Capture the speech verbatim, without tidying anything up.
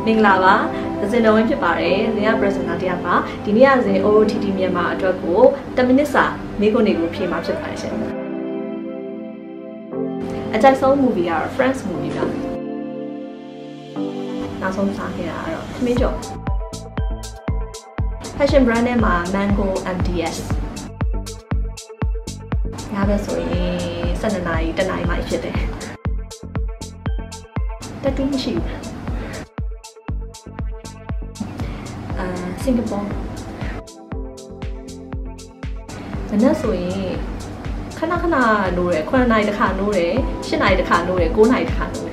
မင်္ဂလာပါThazin Nwe Win ဖြစ်ပါတယ်။ဇင်က presenter တယောက်ပါ။ဒီနေ့ကဇင် O O T T မြန်မာအတွက်ကိုtenမိနစ်စာမိခွန်းတွေကိုဖြေမှာဖြစ်ပါတယ်ရှင်။အကြိုက်ဆုံး movie ကတော့ Friends movie ပါ။နောက်ဆုံးစားခဲ့တာကတော့သမီးကျော် Fashion brand နဲ့မှာ Mango M D S ညဘက်ဆိုရင်twelveနာရီoneနာရီမှဖြစ်တယ်။တက်တူးမရှိဘူး။စင်ကာပူမနေ့ဆိုရင်ခဏခဏနိုးတယ်9နာရီတစ်ခါနိုးတယ်10နာရီတစ်ခါနိုးတယ်9နာရီတစ်ခါနိုးတယ်